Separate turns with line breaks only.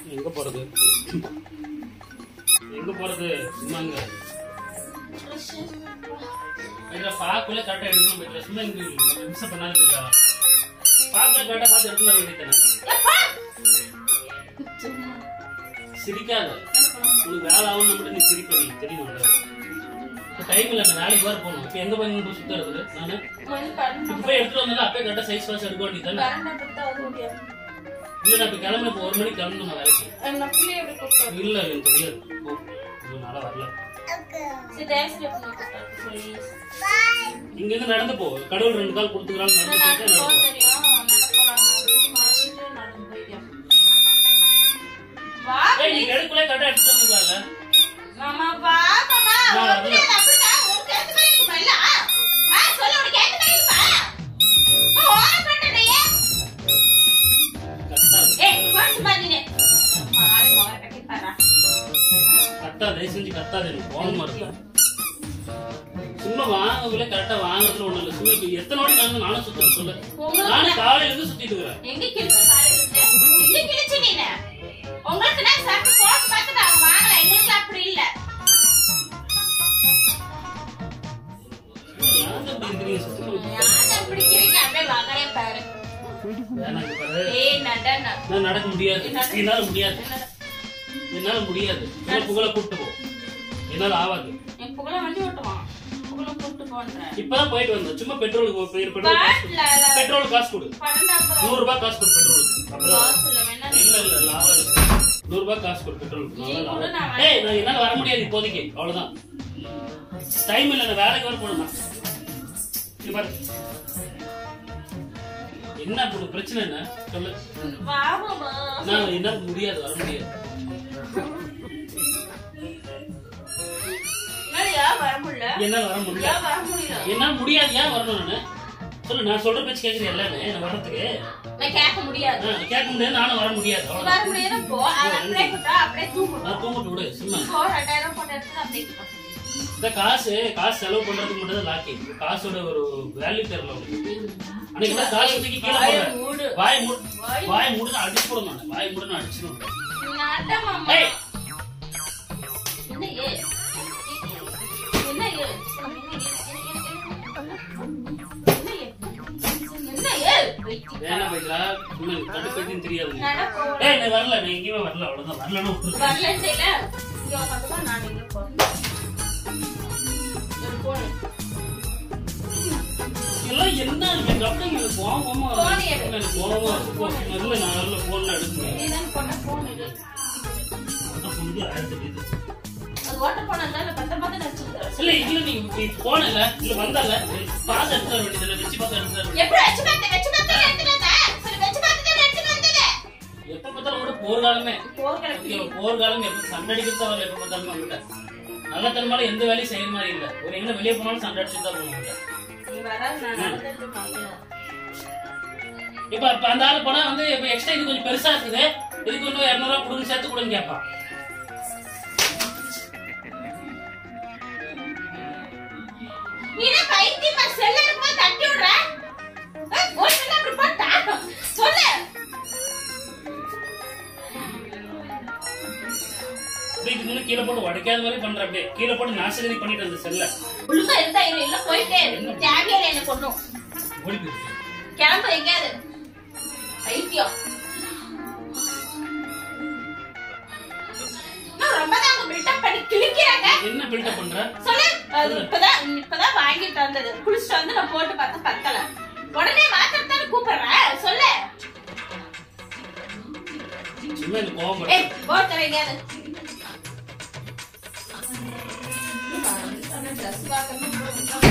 எங்க போறது சும்மாங்க பாக்குள்ள கரெக்டா எடுக்கணும் போயிட்டு சும்மா இங்க மிஸ் பண்ணாலும் இருக்கா பாக்குள்ள கரெக்டா பார்த்து எடுத்து வர வேண்டியதானே சிரிக்காத உனக்கு வேலை ஆகும் நம்ம நீ சிரிப்ப நீ தெரியும் டைம் இல்ல வேலைக்கு வர போகணும் இப்ப எங்க போய் சுத்துறது நானு போய் எடுத்துட்டு வந்தாலும் அப்பயே கரெக்டா சைஸ் வாஸ் எடுக்க வேண்டியதானே இல்ல நான் இப்ப கிளம்புன 1 மணிக்கு கிளம்பணும் வேலைக்கு இல்ல எனக்கு தெரியாது நாளா வரல இங்க இருந்து நடந்து போ கடவுள் 2 கால் கொடுத்துக்கிறாங்க நடந்து போய் நீங்க எடுக்கல கரெக்டா எடுத்துட்டு வந்துக்கலாம்ல
மாமா வா மாமா அப்படியே ஒரு கேத்து மாதிரி இருக்குமல்ல சொல்ல ஒரு கேத்து மாதிரி இருக்குமா ஓன பண்ணலையே வாட்ஸ் மாதிரினே மாலை மோர கட்டிப்பாரா
கட்டா லைசென்ஸ் கட்டாதே போன் மார்க்க சும்மா வாங்கல கரெக்ட்டா வாங்குறதுல ஒண்ணு இல்ல சும்மா எத்தனை வாட்டி நானும் சுத்தற சொல்ல நான் காலையில இருந்து சுத்திட்டு இருக்கேன்
எங்க கிழிச்ச காலையில இருந்து எங்க கிழிச்ச நீனே உங்களுக்கு நான் சாப்பிட்டு போட்டு பார்த்து நான் வாங்கல எங்களுக்கு அப்படி இல்ல
நான்
அப்படி கிழிக்க அப்படியே வாங்கலே பாரு ஏய் நடனா
நான் நடக்க முடியாது என்னால முடியாது நான் புகழ கூட்டி போ என்னால ஆவாது
என் புகழ வண்டி ஓட்டுவான் புகழ கூட்டி போன்றேன்
இப்பதான் போயிட்டு வந்தேன் சும்மா பெட்ரோலுக்கு பெட்ரோல் காசு கொடு 100 ரூபாய் காசு கொடு பெட்ரோல் இல்ல ஆவாது 100 ரூபாய் காசு கொடு பெட்ரோல் ஏய் நான் என்னால வர முடியாது இப்போதைக்கு அவ்வளவுதான் டைம் இல்ல நான் வேலைக்கு வர போறேன் பாரு என்ன அப்படி பிரச்சனை என்ன சொல்லு நான் என்ன முடியாது வர முடியாது என்னால வர முடியல என்னால முடியாது ஏன் வரணும் நானு சொல்லு நான் சொல்ற பேச்சு கேக்குறேன் எல்லாமே என்ன வர்றதுக்கு
கேட்க முடியாது
நானும் வர முடியாது தூங்கிட்டு விடு சும்மா இந்த காசு செலவு பண்றதுக்கு மட்டும் தான் லாக்கி காசோட ஒரு வேல்யூ தெரியல அன்னைக்கு காசு தூக்கி கீழே போடுறேன் வாய் மூடு அடிச்சு போடுங்க வாய் மூடு அடிச்சிடும் வேணா போயிட்டா தடுப்பதுன்னு தெரியாது நான் வரல நான் எங்கேயுமே வரல அவ்வளவுதான் எல்லாம் என்ன எங்க அப்பா இங்க போகாம இல்ல நான் வரல போன் எடுக்கணும் இல்ல இல்ல நீ போனல இல்ல வந்தல பாத்து எடுத்து வேண்டியதுல வெச்சு பாத்து எடுத்து எப்ப பார்த்தாலும் கூட போர்காலமே போர்காலம் எப்ப சண்டை அடிக்கிறதா வரல எப்ப பார்த்தாலும் நம்மகிட்ட நல்ல தன்மால எந்த வேலையும் செய்யற மாதிரி இல்ல ஒரு எங்க வெளியே போனாலும் சண்டை அடிச்சுட்டு தான் போவாங்க இப்ப அந்த ஆளு போனா வந்து இப்ப எக்ஸ்ட்ரா இது கொஞ்சம் பெருசா இருக்குது இதுக்கு இன்னும் 200 ரூபாய் கொடுங்க சேர்த்து கொடுங்க கேட்பான் கீழே போட்டு உடைக்காத மாதிரி பண்ற அப்படியே கீழே போட்டு நாசகரி பண்ணிட்டு அந்த செல்ல
ஒழுங்கா இருந்தா இல்ல போயிட்டே தேவையில்ல என்ன கொண்டும் கிளம்ப எங்கேயாவது ஐத்தியம்
என்ன பில்டப் பண்ற
சொல்லு இப்பதான் வாங்கிட்டு வந்தது குளிச்சுட்டு வந்து நான் போட்டு பார்த்து பத்தல உடனே மாத்திரத்தானே கூப்பிடுறேன் சொல்லு
சும்மா இந்த கோவம்
போட்டுறீங்க அது